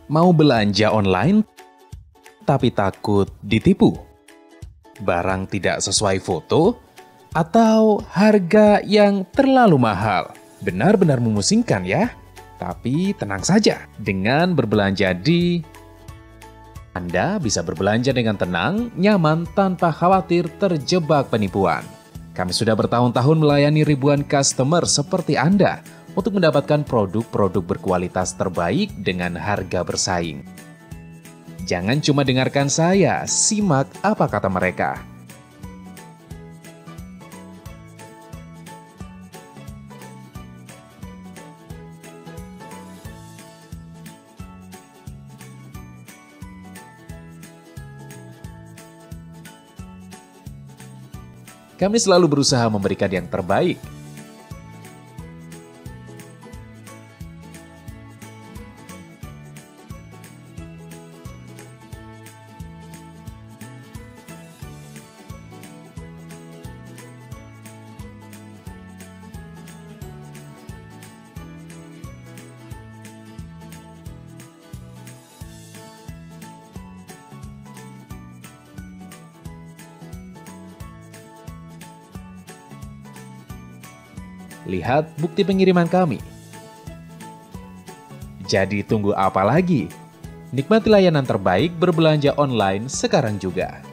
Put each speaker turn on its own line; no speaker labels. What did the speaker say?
Mau belanja online tapi takut ditipu? Barang tidak sesuai foto? Atau harga yang terlalu mahal? Benar-benar memusingkan ya? Tapi tenang saja, dengan berbelanja di Anda bisa berbelanja dengan tenang, nyaman, tanpa khawatir terjebak penipuan. Kami sudah bertahun-tahun melayani ribuan customer seperti Anda untuk mendapatkan produk-produk berkualitas terbaik dengan harga bersaing. Jangan cuma dengarkan saya, simak apa kata mereka. Kami selalu berusaha memberikan yang terbaik. Lihat bukti pengiriman kami. Jadi tunggu apa lagi? Nikmati layanan terbaik berbelanja online sekarang juga.